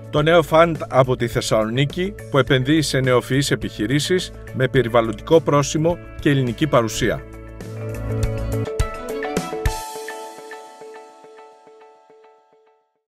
Το νέο φαντ από τη Θεσσαλονίκη που επενδύει σε νεοφυείς επιχειρήσεις με περιβαλλοντικό πρόσημο και ελληνική παρουσία.